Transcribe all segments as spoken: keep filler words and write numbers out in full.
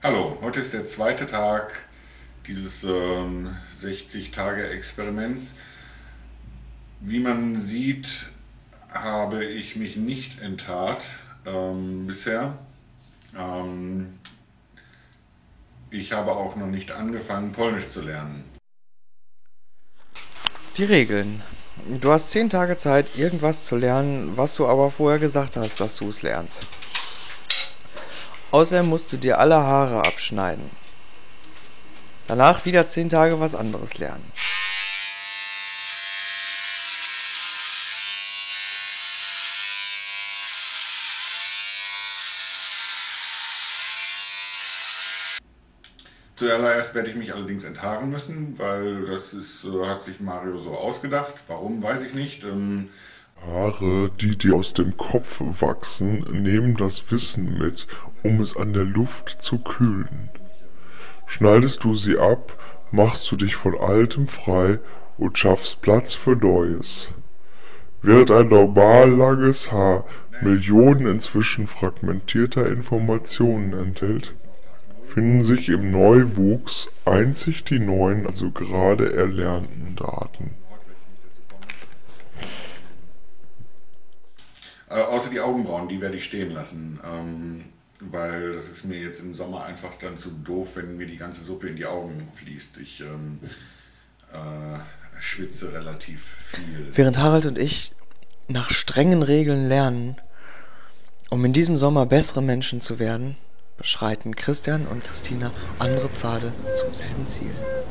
Hallo, heute ist der zweite Tag dieses ähm, sechzig-Tage-Experiments. Wie man sieht, habe ich mich nicht enttat ähm, bisher. Ähm, ich habe auch noch nicht angefangen, Polnisch zu lernen. Die Regeln. Du hast zehn Tage Zeit, irgendwas zu lernen, was du aber vorher gesagt hast, dass du es lernst. Außerdem musst du dir alle Haare abschneiden. Danach wieder zehn Tage was anderes lernen. Zuallererst werde ich mich allerdings enthaaren müssen, weil das ist, äh, hat sich Mario so ausgedacht. Warum, weiß ich nicht. Ähm, Haare, die dir aus dem Kopf wachsen, nehmen das Wissen mit, um es an der Luft zu kühlen. Schneidest du sie ab, machst du dich von Altem frei und schaffst Platz für Neues. Während ein normal langes Haar Millionen inzwischen fragmentierter Informationen enthält, finden sich im Neuwuchs einzig die neuen, also gerade erlernten Daten. Äh, außer die Augenbrauen, die werde ich stehen lassen. Ähm, weil das ist mir jetzt im Sommer einfach dann zu doof, wenn mir die ganze Suppe in die Augen fließt. Ich ähm, äh, schwitze relativ viel. Während Harald und ich nach strengen Regeln lernen, um in diesem Sommer bessere Menschen zu werden, beschreiten Christian und Christina andere Pfade zum selben Ziel.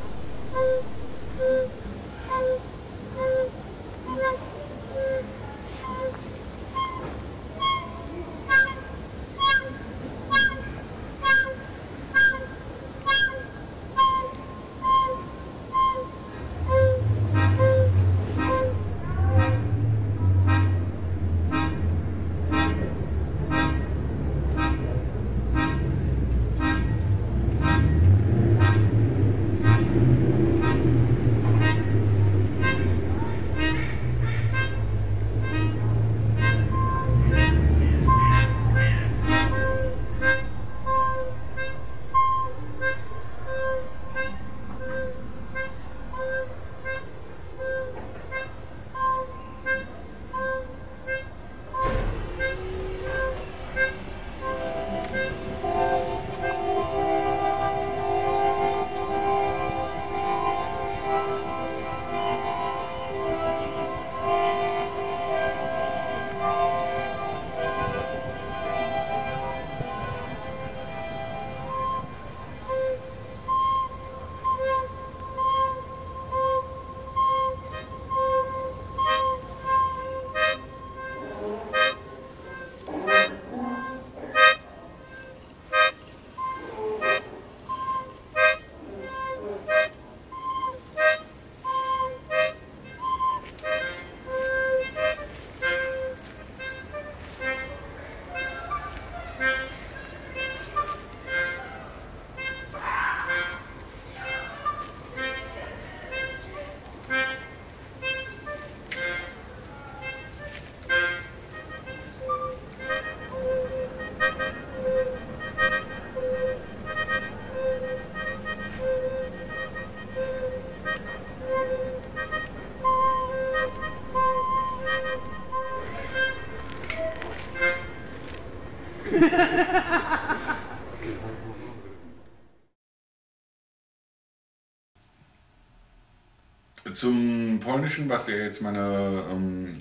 Zum Polnischen, was ja jetzt meine ähm,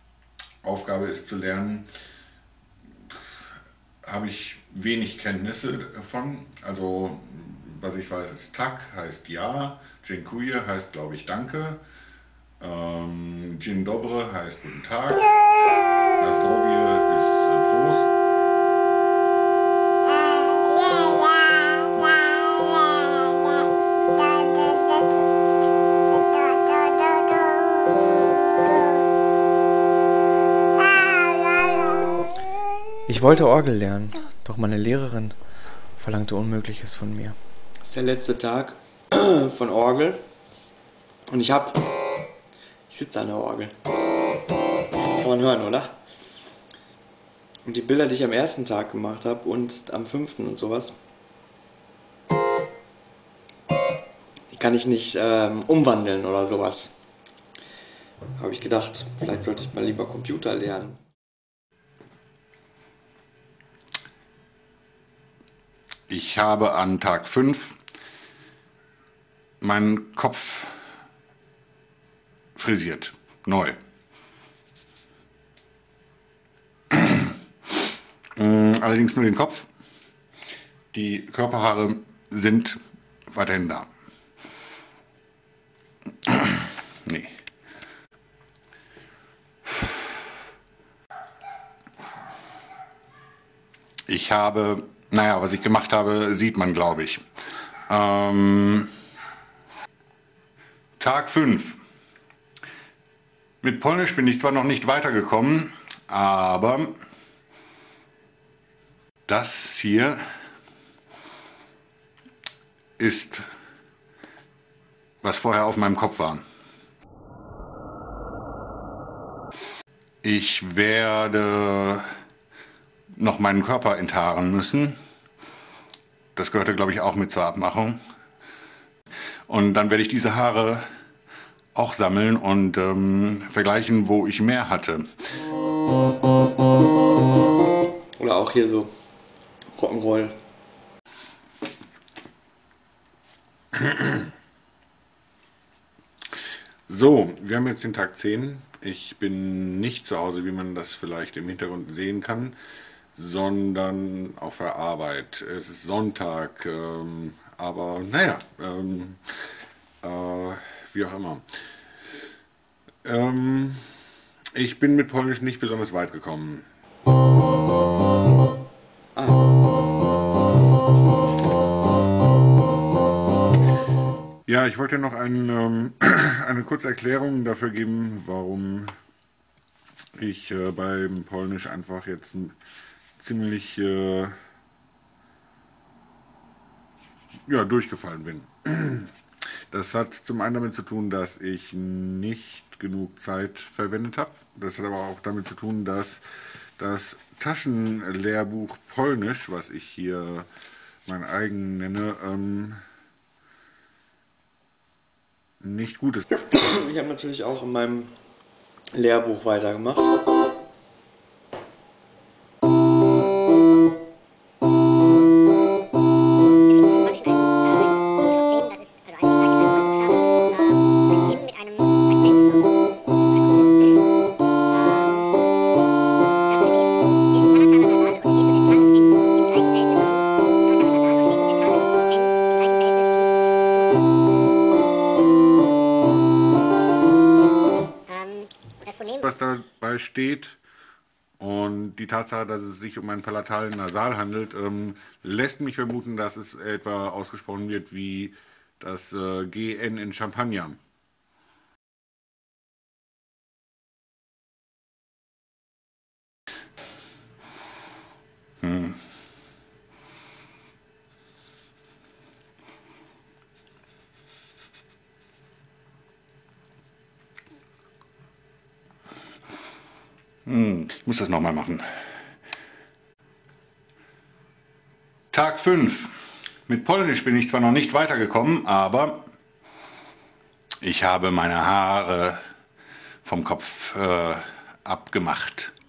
Aufgabe ist zu lernen, habe ich wenig Kenntnisse davon. Also, was ich weiß, ist tak heißt ja, dziękuję heißt, glaube ich, danke, ähm, dzień dobry heißt guten Tag, na zdrowie ist äh, Prost. Ich wollte Orgel lernen, doch meine Lehrerin verlangte Unmögliches von mir. Das ist der letzte Tag von Orgel und ich hab, ich sitze an der Orgel. Kann man hören, oder? Und die Bilder, die ich am ersten Tag gemacht habe und am fünften und sowas, kann ich nicht ähm, umwandeln oder sowas. Habe ich gedacht, vielleicht sollte ich mal lieber Computer lernen. Ich habe an Tag fünf meinen Kopf frisiert, neu. Allerdings nur den Kopf. Die Körperhaare sind weiterhin da. Nee. Ich habe, naja, was ich gemacht habe, sieht man, glaube ich. Ähm, Tag fünf. Mit Polnisch bin ich zwar noch nicht weitergekommen, aber das hier ist, was vorher auf meinem Kopf war. Ich werde noch meinen Körper enthaaren müssen. Das gehörte, glaube ich, auch mit zur Abmachung. Und dann werde ich diese Haare auch sammeln und ähm, vergleichen, wo ich mehr hatte. Oder auch hier so Rock'n'Roll. So, wir haben jetzt den Tag zehn. Ich bin nicht zu Hause, wie man das vielleicht im Hintergrund sehen kann, sondern auf der Arbeit. Es ist Sonntag, ähm, aber naja, ähm, äh, wie auch immer. Ähm, ich bin mit Polnisch nicht besonders weit gekommen. Ja, ich wollte noch ein, ähm, eine kurze Erklärung dafür geben, warum ich äh, beim Polnisch einfach jetzt ein ziemlich äh, ja, durchgefallen bin. Das hat zum einen damit zu tun, dass ich nicht genug Zeit verwendet habe. Das hat aber auch damit zu tun, dass das Taschenlehrbuch Polnisch, was ich hier mein eigen nenne, ähm, nicht gut ist. Ich habe natürlich auch in meinem Lehrbuch weitergemacht. Was dabei steht und die Tatsache, dass es sich um einen palatalen Nasal handelt, ähm, lässt mich vermuten, dass es etwa ausgesprochen wird wie das äh, G N in Champagner. Hm. Hm, ich muss das nochmal machen. Tag fünf. Mit Polnisch bin ich zwar noch nicht weitergekommen, aber ich habe meine Haare vom Kopf äh, abgemacht.